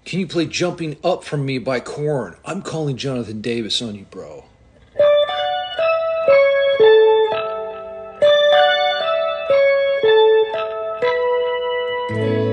Can you play Jumping Up From Me by Korn? I'm calling Jonathan Davis on you, bro. Thank you.